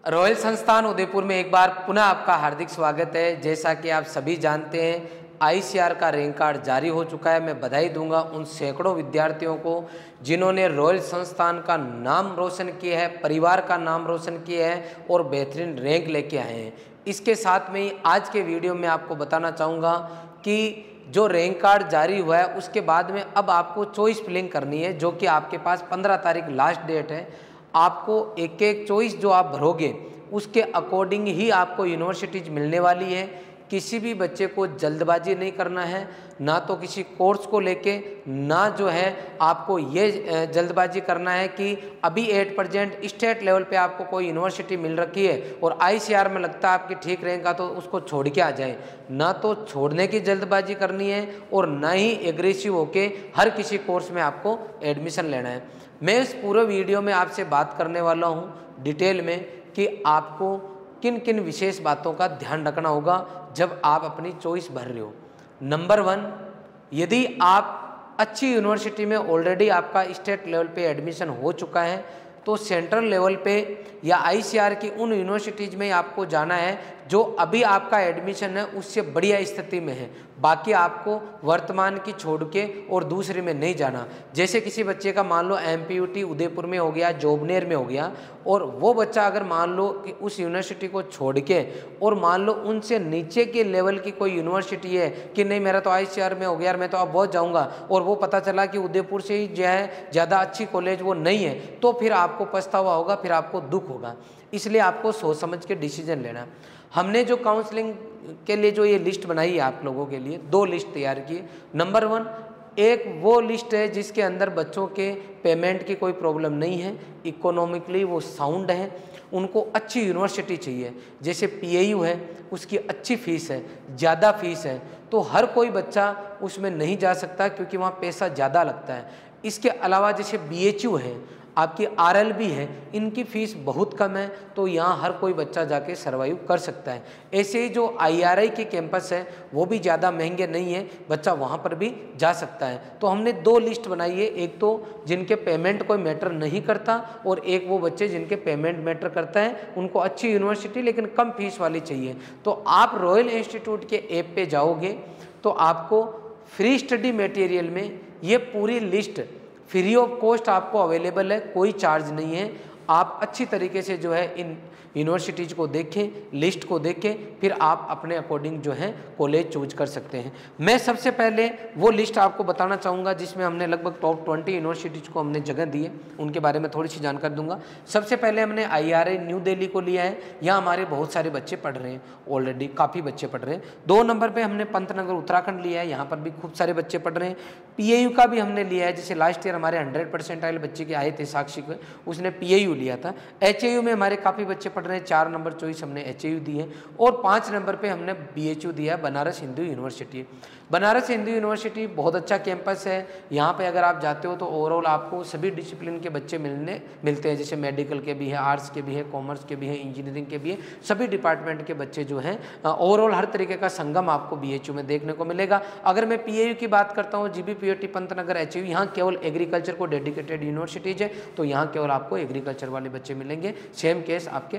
Royal संस्थान उदयपुर में एक बार पुनः आपका हार्दिक स्वागत है। जैसा कि आप सभी जानते हैं, आईसीआर का रैंक कार्ड जारी हो चुका है। मैं बधाई दूंगा उन सैकड़ों विद्यार्थियों को जिन्होंने रॉयल संस्थान का नाम रोशन किया है, परिवार का नाम रोशन किया है और बेहतरीन रैंक लेके आए हैं। इसके साथ में ही आज के वीडियो में आपको बताना चाहूँगा कि जो रैंक कार्ड जारी हुआ है उसके बाद में अब आपको चॉइस फिलिंग करनी है, जो कि आपके पास 15 तारीख लास्ट डेट है। आपको एक एक चॉइस जो आप भरोगे उसके अकॉर्डिंग ही आपको यूनिवर्सिटीज मिलने वाली है। किसी भी बच्चे को जल्दबाजी नहीं करना है, ना तो किसी कोर्स को लेके, ना जो है आपको ये जल्दबाजी करना है कि अभी 8% स्टेट लेवल पे आपको कोई यूनिवर्सिटी मिल रखी है और आईसीआर में लगता है आपकी ठीक रहेगा तो उसको छोड़ के आ जाए। ना तो छोड़ने की जल्दबाजी करनी है और ना ही एग्रेसिव होके हर किसी कोर्स में आपको एडमिशन लेना है। मैं इस पूरे वीडियो में आपसे बात करने वाला हूँ डिटेल में कि आपको किन किन विशेष बातों का ध्यान रखना होगा जब आप अपनी चॉइस भर रहे हो। नंबर 1, यदि आप अच्छी यूनिवर्सिटी में ऑलरेडी आपका स्टेट लेवल पे एडमिशन हो चुका है तो सेंट्रल लेवल पे या आईसीआर की उन यूनिवर्सिटीज़ में आपको जाना है जो अभी आपका एडमिशन है उससे बढ़िया स्थिति में है। बाकी आपको वर्तमान की छोड़ के और दूसरे में नहीं जाना। जैसे किसी बच्चे का मान लो एमपीयूटी उदयपुर में हो गया, जोबनेर में हो गया, और वो बच्चा अगर मान लो कि उस यूनिवर्सिटी को छोड़ के और मान लो उनसे नीचे के लेवल की कोई यूनिवर्सिटी है कि नहीं मेरा तो आईसीआर में हो गया, मैं तो अब बहुत जाऊँगा, और वो पता चला कि उदयपुर से ही जो है ज़्यादा अच्छी कॉलेज वो नहीं है, तो फिर आपको पछतावा होगा, फिर आपको दुख होगा। इसलिए आपको सोच समझ के डिसीजन लेना। हमने जो काउंसलिंग के लिए जो ये लिस्ट बनाई है आप लोगों के लिए, 2 लिस्ट तैयार की। नंबर 1, एक वो लिस्ट है जिसके अंदर बच्चों के पेमेंट की कोई प्रॉब्लम नहीं है, इकोनॉमिकली वो साउंड है, उनको अच्छी यूनिवर्सिटी चाहिए। जैसे पीएयू है, उसकी अच्छी फ़ीस है, ज़्यादा फीस है, तो हर कोई बच्चा उसमें नहीं जा सकता क्योंकि वहाँ पैसा ज़्यादा लगता है। इसके अलावा जैसे बीएचयू है, आपकी आरएलबी है, इनकी फ़ीस बहुत कम है, तो यहाँ हर कोई बच्चा जाके सर्वाइव कर सकता है। ऐसे ही जो आईआरआई के कैंपस है वो भी ज़्यादा महंगे नहीं है, बच्चा वहाँ पर भी जा सकता है। तो हमने 2 लिस्ट बनाई है, एक तो जिनके पेमेंट कोई मैटर नहीं करता और एक वो बच्चे जिनके पेमेंट मैटर करता है, उनको अच्छी यूनिवर्सिटी लेकिन कम फीस वाली चाहिए। तो आप रॉयल इंस्टीट्यूट के ऐप पे जाओगे तो आपको फ्री स्टडी मटेरियल में ये पूरी लिस्ट फ्री ऑफ कॉस्ट आपको अवेलेबल है, कोई चार्ज नहीं है। आप अच्छी तरीके से जो है इन यूनिवर्सिटीज को देखें, लिस्ट को देखें, फिर आप अपने अकॉर्डिंग जो है कॉलेज चूज कर सकते हैं। मैं सबसे पहले वो लिस्ट आपको बताना चाहूँगा जिसमें हमने लगभग टॉप 20 यूनिवर्सिटीज़ को हमने जगह दी है, उनके बारे में थोड़ी सी जानकारी दूंगा। सबसे पहले हमने आईआरआई न्यू दिल्ली को लिया है, यहाँ हमारे बहुत सारे बच्चे पढ़ रहे हैं, ऑलरेडी काफ़ी बच्चे पढ़ रहे हैं। 2 नंबर पर हमने पंतनगर उत्तराखंड लिया है, यहाँ पर भी खूब सारे बच्चे पढ़ रहे हैं। पीएयू का भी हमने लिया है, जैसे लास्ट ईयर हमारे 100% बच्चे के आए थे साक्षी को, उसने पीएयू लिया था। एचएयू में हमारे काफ़ी बच्चे पढ़ रहे हैं, 4 नंबर चॉइस हमने एचएयू दी है और 5 नंबर पे हमने बीएचयू दिया है, बनारस हिंदू यूनिवर्सिटी। बनारस हिंदू यूनिवर्सिटी बहुत अच्छा कैंपस है। यहाँ पे अगर आप जाते हो तो ओवरऑल आपको सभी डिसिप्लिन के बच्चे मिलते हैं, जैसे मेडिकल के भी हैं, आर्ट्स के भी हैं, कॉमर्स के भी हैं, इंजीनियरिंग के भी हैं, सभी डिपार्टमेंट के बच्चे जो हैं ओवरऑल हर तरीके का संगम आपको बीएचयू में देखने को मिलेगा। अगर मैं पीएयू की बात करता हूँ, जीबीपीओटी पंतनगर एचयू, यहाँ केवल एग्रीकल्चर को डेडिकेटेड यूनिवर्सिटीज है, तो यहाँ केवल आपको एग्रीकल्चर वाले बच्चे मिलेंगे। सेम केस आपके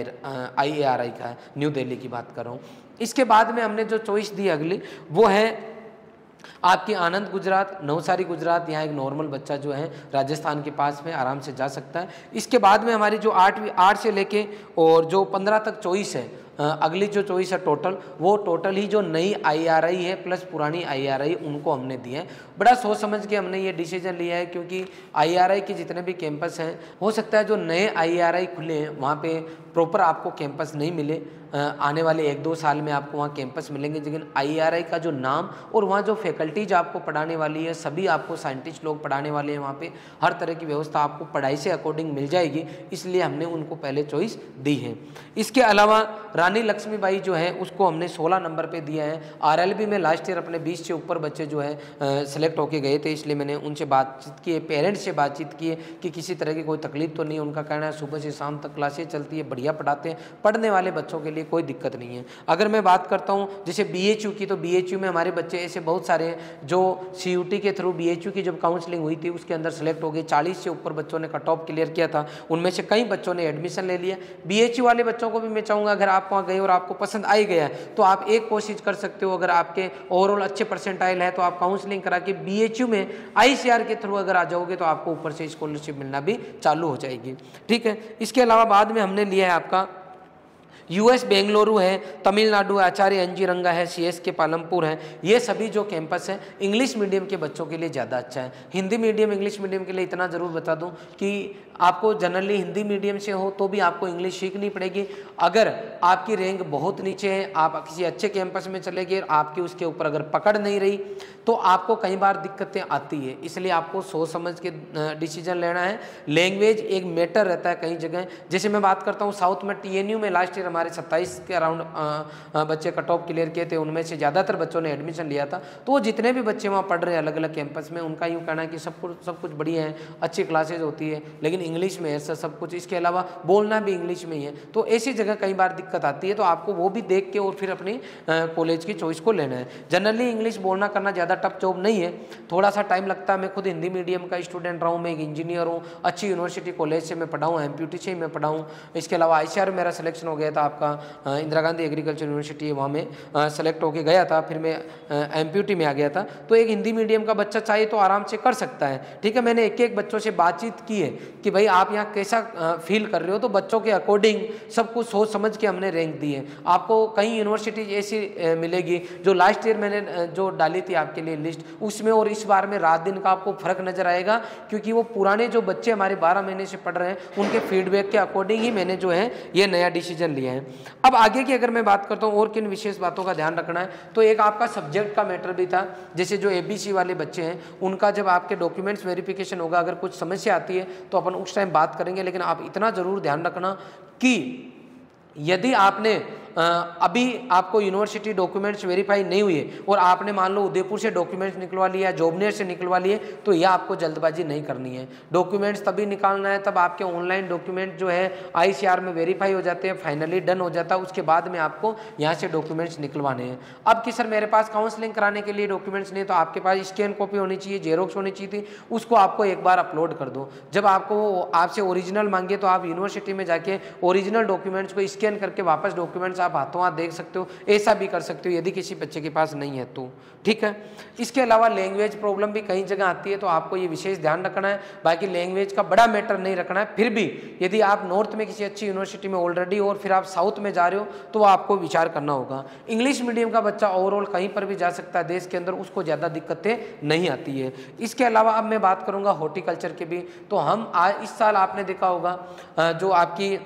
आईआरआई का है, न्यू दिल्ली की बात कर रहा हूँ। इसके बाद में हमने जो चॉइस दी अगली वो है आपकी आनंद गुजरात, नवसारी गुजरात। यहाँ एक नॉर्मल बच्चा जो है राजस्थान के पास में आराम से जा सकता है। इसके बाद में हमारी जो 8 से लेके और जो 15 तक चॉइस है, अगली जो चॉइस है टोटल, वो टोटल ही जो नई आईआरआई है प्लस पुरानी आईआरआई उनको हमने दिए हैं। बड़ा सोच समझ के हमने ये डिसीजन लिया है क्योंकि आईआरआई के जितने भी कैंपस हैं, हो सकता है जो नए आईआरआई खुले हैं वहाँ पे प्रॉपर आपको कैंपस नहीं मिले, आने वाले 1-2 साल में आपको वहाँ कैंपस मिलेंगे, लेकिन आईआरआई का जो नाम और वहाँ जो फैकल्टीज आपको पढ़ाने वाली है, सभी आपको साइंटिस्ट लोग पढ़ाने वाले हैं, वहाँ पे हर तरह की व्यवस्था आपको पढ़ाई से अकॉर्डिंग मिल जाएगी, इसलिए हमने उनको पहले चॉइस दी है। इसके अलावा रानी लक्ष्मीबाई जो है उसको हमने 16 नंबर पे दिया है। आरएलबी में लास्ट ईयर अपने 20 से ऊपर बच्चे जो है सेलेक्ट होके गए थे, इसलिए मैंने उनसे बातचीत की, पेरेंट्स से बातचीत की कि किसी तरह की कोई तकलीफ तो नहीं। उनका कहना है सुबह से शाम तक क्लासेज चलती है, बढ़िया पढ़ाते हैं, पढ़ने वाले बच्चों के लिए कोई दिक्कत नहीं है। अगर मैं बात करता हूँ जैसे BHU की, तो BHU में हमारे बच्चे ऐसे बहुत सारे हैं जो CUT के थ्रू BHU की जब काउंसलिंग हुई थी उसके अंदर सेलेक्ट हो गए। 40 से ऊपर बच्चों ने कट ऑफ क्लियर किया था, उनमें से कई बच्चों ने एडमिशन ले लिया। BHU वाले बच्चों को भी मैं चाहूँगा अगर आप वहाँ गए और आपको पसंद आई गया तो आप एक कोशिश कर सकते हो, अगर आपके ओवरऑल अच्छे परसेंटाइल है तो आप काउंसलिंग करा के BHU में ICR के थ्रू अगर आ जाओगे तो आपको ऊपर से स्कॉलरशिप मिलना भी चालू हो जाएगी। ठीक है, इसके अलावा बाद में हमने लिया है आपका US बेंगलुरु है, तमिलनाडु आचार्य NG रंगा है, CSK पालमपुर है। ये सभी जो कैंपस है इंग्लिश मीडियम के बच्चों के लिए ज़्यादा अच्छा है। हिंदी मीडियम इंग्लिश मीडियम के लिए इतना ज़रूर बता दूं कि आपको जनरली हिंदी मीडियम से हो तो भी आपको इंग्लिश सीखनी पड़ेगी। अगर आपकी रैंक बहुत नीचे है, आप किसी अच्छे कैंपस में चले गए, आपकी उसके ऊपर अगर पकड़ नहीं रही तो आपको कई बार दिक्कतें आती है। इसलिए आपको सोच समझ के डिसीजन लेना है। लैंग्वेज एक मैटर रहता है कई जगह। जैसे मैं बात करता हूँ साउथ में TNU में लास्ट ईयर हमारे 27 के अराउंड बच्चे कट ऑफ क्लियर किए थे, उनमें से ज़्यादातर बच्चों ने एडमिशन लिया था। तो वो जितने भी बच्चे वहाँ पढ़ रहे हैं अलग अलग कैंपस में, उनका यूँ कहना है कि सब कुछ बढ़िया है, अच्छी क्लासेज होती है, लेकिन इंग्लिश में ऐसा सब कुछ, इसके अलावा बोलना भी इंग्लिश में ही है। तो ऐसी जगह कई बार दिक्कत आती है, तो आपको वो भी देख के और फिर अपनी कॉलेज की चॉइस को लेना है। जनरली इंग्लिश बोलना करना ज़्यादा टफ जॉब नहीं है, थोड़ा सा टाइम लगता है। मैं खुद हिंदी मीडियम का स्टूडेंट रहा हूँ, मैं एक इंजीनियर हूँ, अच्छी यूनिवर्सिटी कॉलेज से मैं पढ़ा हूँ, MPUT से ही मैं पढ़ा हूँ। इसके अलावा ICR मेरा सिलेक्शन हो गया था, आपका इंदिरा गांधी एग्रीकल्चर यूनिवर्सिटी, वहाँ में सेलेक्ट होके गया था, फिर मैं MPUT में आ गया था। तो एक हिंदी मीडियम का बच्चा चाहे तो आराम से कर सकता है। ठीक है, मैंने एक एक बच्चों से बातचीत की है कि भाई आप यहाँ कैसा फील कर रहे हो, तो बच्चों के अकॉर्डिंग सब कुछ सोच समझ के हमने रैंक दी है। आपको कई यूनिवर्सिटी ऐसी मिलेगी जो लास्ट ईयर मैंने जो डाली थी आपके लिए लिस्ट, उसमें और इस बार में रात दिन का आपको फर्क नजर आएगा, क्योंकि वो पुराने जो बच्चे हमारे 12 महीने से पढ़ रहे हैं उनके फीडबैक के अकॉर्डिंग ही मैंने जो है ये नया डिसीजन लिया है। अब आगे की अगर मैं बात करता हूँ और किन विशेष बातों का ध्यान रखना है, तो एक आपका सब्जेक्ट का मैटर भी था। जैसे जो ABC वाले बच्चे हैं उनका जब आपके डॉक्यूमेंट्स वेरिफिकेशन होगा, अगर कुछ समस्या आती है तो अपन उस टाइम बात करेंगे, लेकिन आप इतना ज़रूर ध्यान रखना कि यदि आपने अभी आपको यूनिवर्सिटी डॉक्यूमेंट्स वेरीफाई नहीं हुए और आपने मान लो उदयपुर से डॉक्यूमेंट्स निकलवा लिया, जोबनेर से निकलवा लिए, तो यह आपको जल्दबाजी नहीं करनी है। डॉक्यूमेंट्स तभी निकालना है तब आपके ऑनलाइन डॉक्यूमेंट जो है ICR में वेरीफाई हो जाते हैं, फाइनली डन हो जाता है, उसके बाद में आपको यहाँ से डॉक्यूमेंट्स निकलवाने हैं। अब कि सर मेरे पास काउंसलिंग कराने के लिए डॉक्यूमेंट्स नहीं, तो आपके पास स्कैन कॉपी होनी चाहिए, जेरोक्स होनी चाहिए थी, उसको आपको एक बार अपलोड कर दो। जब आपको आपसे ओरिजिनल मांगे तो आप यूनिवर्सिटी में जाके ओरिजिनल डॉक्यूमेंट्स को स्कैन करके वापस डॉक्यूमेंट्स आप हाथों हाथ देख सकते हो। ऐसा भी कर सकते हो यदि किसी बच्चे के पास नहीं है तो। ठीक है, इसके अलावा लैंग्वेज प्रॉब्लम भी कई जगह आती है, तो आपको ये विशेष ध्यान रखना है। बाकी लैंग्वेज का बड़ा मैटर नहीं रखना है। फिर भी यदि आप नॉर्थ में किसी अच्छी यूनिवर्सिटी में ऑलरेडी और फिर आप साउथ में जा रहे हो तो आपको विचार करना होगा। इंग्लिश मीडियम का बच्चा ओवरऑल कहीं पर भी जा सकता है देश के अंदर, उसको ज़्यादा दिक्कतें नहीं आती है। इसके अलावा अब मैं बात करूँगा हॉर्टिकल्चर के भी। तो हम इस साल आपने देखा होगा जो आपकी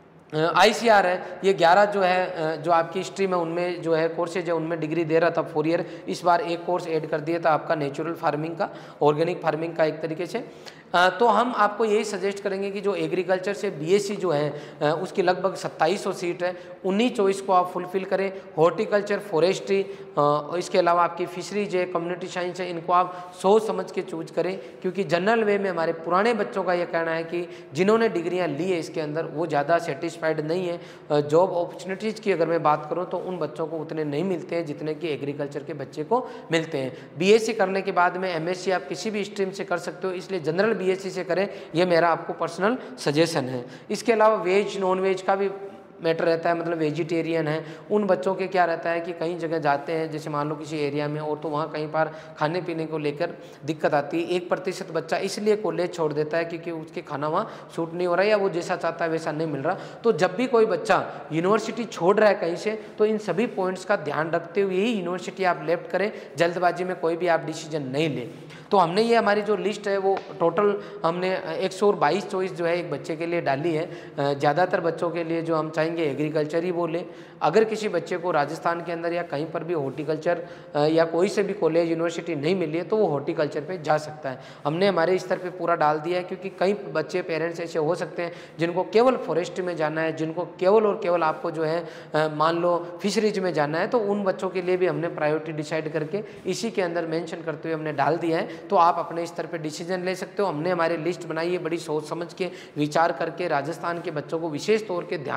ICR है, ये 11 जो है जो आपकी स्ट्रीम है उनमें जो है कोर्सेज है उनमें डिग्री दे रहा था 4 ईयर। इस बार एक कोर्स ऐड कर दिया था आपका नेचुरल फार्मिंग का, ऑर्गेनिक फार्मिंग का एक तरीके से। तो हम आपको यही सजेस्ट करेंगे कि जो एग्रीकल्चर से BSc जो है उसकी लगभग 2700 सीट है, उन्हीं चॉइस को आप फुलफिल करें। हॉर्टिकल्चर, फॉरेस्ट्री, इसके अलावा आपकी फिशरीज है, कम्युनिटी साइंस है, इनको आप सोच समझ के चूज करें, क्योंकि जनरल वे में हमारे पुराने बच्चों का ये कहना है कि जिन्होंने डिग्रियां ली है इसके अंदर वो ज़्यादा सेटिस्फाइड नहीं है। जॉब अपॉर्चुनिटीज़ की अगर मैं बात करूँ तो उन बच्चों को उतने नहीं मिलते हैं जितने कि एग्रीकल्चर के बच्चे को मिलते हैं। BSc करने के बाद में MSc आप किसी भी स्ट्रीम से कर सकते हो, इसलिए जनरल BSc से करें, ये मेरा आपको पर्सनल सजेशन है। इसके अलावा वेज नॉन वेज का भी मैटर रहता है, मतलब वेजिटेरियन है उन बच्चों के क्या रहता है कि कई जगह जाते हैं, जैसे मान लो किसी एरिया में, और तो वहाँ कहीं पर खाने पीने को लेकर दिक्कत आती है। 1% बच्चा इसलिए कॉलेज छोड़ देता है क्योंकि उसके खाना वहाँ सूट नहीं हो रहा है या वो जैसा चाहता है वैसा नहीं मिल रहा। तो जब भी कोई बच्चा यूनिवर्सिटी छोड़ रहा है कहीं से, तो इन सभी पॉइंट्स का ध्यान रखते हुए ही यूनिवर्सिटी आप लेफ्ट करें, जल्दबाजी में कोई भी आप डिसीजन नहीं ले। तो हमने ये हमारी जो लिस्ट है वो टोटल हमने 122 चॉइस जो है एक बच्चे के लिए डाली है। ज़्यादातर बच्चों के लिए जो हम चाहेंगे एग्रीकल्चर ही बोले। अगर किसी बच्चे को राजस्थान के अंदर या कहीं पर भी हॉर्टिकल्चर या कोई से भी कॉलेज यूनिवर्सिटी नहीं मिली है तो वो हॉर्टिकल्चर पे जा सकता है। हमने हमारे स्तर पे पूरा डाल दिया है, क्योंकि कई बच्चे पेरेंट्स ऐसे हो सकते हैं जिनको केवल फॉरेस्ट में जाना है, जिनको केवल और केवल आपको जो है मान लो फिशरीज में जाना है, तो उन बच्चों के लिए भी हमने प्रायोरिटी डिसाइड करके इसी के अंदर मेंशन करते हुए हमने डाल दिया है। तो आप अपने स्तर पे डिसीजन ले सकते हो। हमने हमारी लिस्ट बनाई है बड़ी सोच समझ के, विचार करके, राजस्थान के बच्चों को विशेष तौर के ध्यान में रखते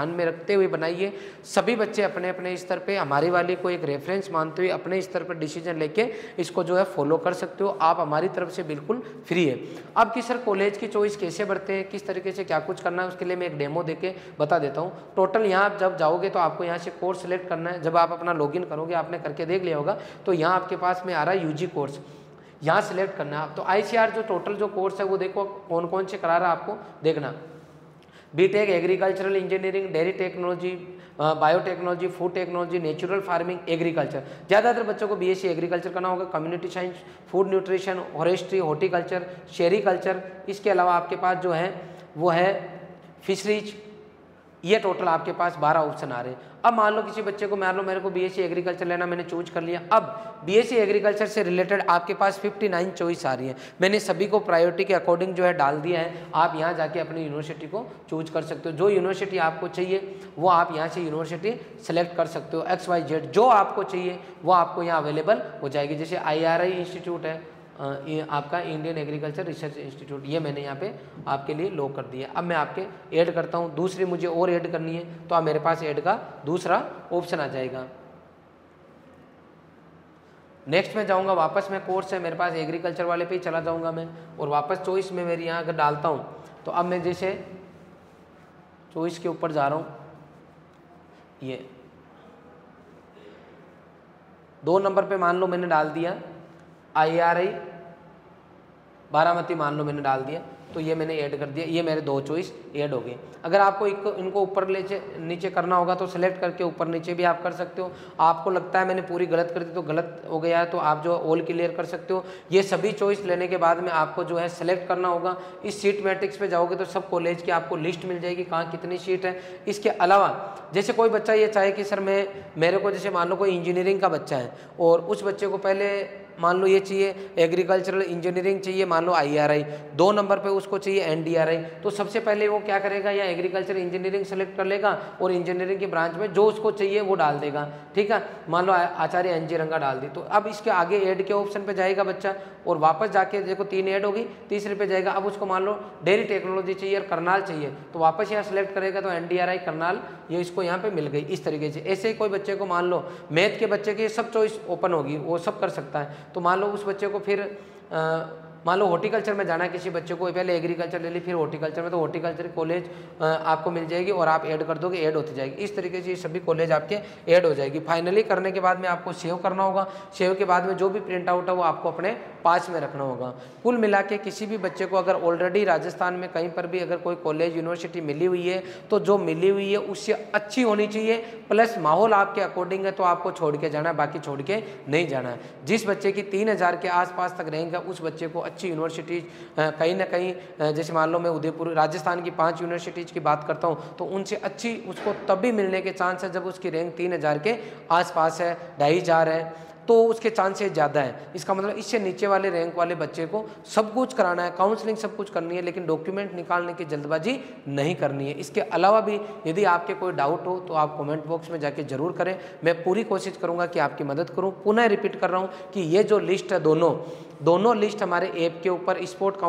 रखते हुए बनाइए। सभी बच्चे अपने अपने स्तर पे हमारी वाली को एक रेफरेंस मानते हुए अपने स्तर पर डिसीजन लेके इसको जो है फॉलो कर सकते हो। आप हमारी तरफ से बिल्कुल फ्री है। अब कि सर कॉलेज की चॉइस कैसे बढ़ते हैं, किस तरीके से क्या कुछ करना है, उसके लिए मैं एक डेमो देके बता देता हूँ। टोटल यहाँ आप जब जाओगे तो आपको यहाँ से कोर्स सेलेक्ट करना है। जब आप अपना लॉगिन करोगे, आपने करके देख लिया होगा, तो यहाँ आपके पास में आ रहा है यूजी कोर्स, यहाँ सेलेक्ट करना है। तो आईसीआर जो टोटल जो कोर्स है वो देखो कौन कौन से करा रहा है, आपको देखना। BTech agricultural engineering, dairy technology, biotechnology, food technology, natural farming, agriculture. ज़्यादातर बच्चों को बीएससी एग्रीकल्चर करना होगा, community science, food nutrition, forestry, horticulture, sericulture. इसके अलावा आपके पास जो है वो है फिशरीज। ये टोटल आपके पास 12 ऑप्शन आ रहे हैं। अब मान लो किसी बच्चे को, मान लो मेरे को बीएससी एग्रीकल्चर लेना, मैंने चूज कर लिया। अब बीएससी एग्रीकल्चर से रिलेटेड आपके पास 59 चॉइस आ रही है। मैंने सभी को प्रायोरिटी के अकॉर्डिंग जो है डाल दिया है। आप यहाँ जाके अपनी यूनिवर्सिटी को चूज कर सकते हो। जो यूनिवर्सिटी आपको चाहिए वो आप यहाँ से यूनिवर्सिटी सेलेक्ट कर सकते हो। XYZ जो आपको चाहिए वो आपको यहाँ अवेलेबल हो जाएगी। जैसे IRI इंस्टीट्यूट है, ये आपका इंडियन एग्रीकल्चर रिसर्च इंस्टीट्यूट, ये मैंने यहाँ पे आपके लिए लॉक कर दिया। अब मैं आपके ऐड करता हूँ, दूसरी मुझे और ऐड करनी है, तो आप मेरे पास ऐड का दूसरा ऑप्शन आ जाएगा। नेक्स्ट में जाऊँगा, वापस मैं कोर्स है मेरे पास एग्रीकल्चर वाले पे ही चला जाऊँगा मैं, और वापस चॉइस में मेरी यहाँ अगर डालता हूँ तो अब मैं जैसे चॉइस के ऊपर जा रहा हूँ, ये 2 नंबर पे मान लो मैंने डाल दिया IRI बारामती, मान लो मैंने डाल दिया, तो ये मैंने ऐड कर दिया। ये मेरे 2 चॉइस ऐड हो गए। अगर आपको इनको ऊपर नीचे करना होगा तो सेलेक्ट करके ऊपर नीचे भी आप कर सकते हो। आपको लगता है मैंने पूरी गलत कर दी तो गलत हो गया है, तो आप जो ऑल क्लियर कर सकते हो। ये सभी चॉइस लेने के बाद में आपको जो है सेलेक्ट करना होगा। इस सीट मैट्रिक्स पे जाओगे तो सब कॉलेज की आपको लिस्ट मिल जाएगी, कहाँ कितनी सीट है। इसके अलावा जैसे कोई बच्चा ये चाहे कि सर मेरे को जैसे मान लो कोई इंजीनियरिंग का बच्चा है और उस बच्चे को पहले मान लो ये चाहिए एग्रीकल्चरल इंजीनियरिंग चाहिए, मान लो IRI, 2 नंबर पे उसको चाहिए NDRI, तो सबसे पहले वो क्या करेगा, या एग्रीकल्चर इंजीनियरिंग सेलेक्ट कर लेगा और इंजीनियरिंग की ब्रांच में जो उसको चाहिए वो डाल देगा। ठीक है, मान लो आचार्य NG रंगा डाल दी, तो अब इसके आगे ऐड के ऑप्शन पे जाएगा बच्चा और वापस जाके देखो 3 ऐड होगी, तीसरे पे जाएगा। अब उसको मान लो डेयरी टेक्नोलॉजी चाहिए और करनाल चाहिए, तो वापस यहाँ सेलेक्ट करेगा तो NDRI करनाल ये इसको यहाँ पे मिल गई। इस तरीके से ऐसे ही कोई बच्चे को मान लो मैथ के बच्चे की सब चॉइस ओपन होगी, वो सब कर सकता है। तो मान लो उस बच्चे को फिर मान लो हॉर्टिकल्चर में जाना है किसी बच्चे को, पहले एग्रीकल्चर ले ली फिर हॉर्टिकल्चर में, तो हॉर्टिकल्चर कॉलेज आपको मिल जाएगी और आप ऐड कर दोगे, ऐड होती जाएगी। इस तरीके से ये सभी कॉलेज आपके ऐड हो जाएगी। फाइनली करने के बाद में आपको सेव करना होगा। सेव के बाद में जो भी प्रिंट आउट है वो आपको अपने पास में रखना होगा। कुल मिला के किसी भी बच्चे को अगर ऑलरेडी राजस्थान में कहीं पर भी अगर कोई कॉलेज यूनिवर्सिटी मिली हुई है तो जो मिली हुई है उससे अच्छी होनी चाहिए, प्लस माहौल आपके अकॉर्डिंग है तो आपको छोड़ के जाना है, बाकी छोड़ के नहीं जाना है। जिस बच्चे की 3000 के आसपास तक रैंक है उस बच्चे को अच्छी यूनिवर्सिटीज़ कहीं ना कहीं, जैसे मान लो मैं उदयपुर राजस्थान की 5 यूनिवर्सिटीज़ की बात करता हूँ तो उनसे अच्छी उसको तब भी मिलने के चांस है जब उसकी रैंक 3000 के आसपास है, 2500 है, तो उसके चांसेस ज़्यादा है। इसका मतलब इससे नीचे वाले रैंक वाले बच्चे को सब कुछ कराना है, काउंसलिंग सब कुछ करनी है, लेकिन डॉक्यूमेंट निकालने की जल्दबाजी नहीं करनी है। इसके अलावा भी यदि आपके कोई डाउट हो तो आप कमेंट बॉक्स में जाके जरूर करें, मैं पूरी कोशिश करूंगा कि आपकी मदद करूं। पुनः रिपीट कर रहा हूं कि ये जो लिस्ट है दोनों लिस्ट हमारे ऐप के ऊपर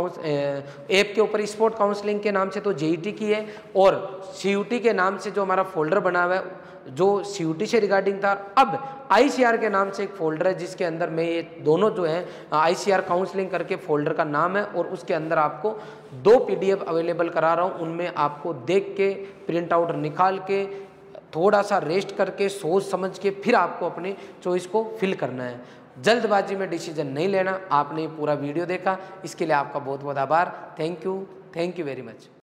स्पोर्ट काउंसलिंग के नाम से तो JET की है, और CUT के नाम से जो हमारा फोल्डर बना हुआ है जो CUT से रिगार्डिंग था। अब ICR के नाम से एक फोल्डर है जिसके अंदर मैं ये दोनों जो है ICR काउंसलिंग करके फोल्डर का नाम है, और उसके अंदर आपको 2 PDF अवेलेबल करा रहा हूँ। उनमें आपको देख के प्रिंट आउट निकाल के थोड़ा सा रेस्ट करके सोच समझ के फिर आपको अपनी चॉइस को फिल करना है। जल्दबाजी में डिसीजन नहीं लेना। आपने पूरा वीडियो देखा, इसके लिए आपका बहुत बहुत आभार। Thank you very much.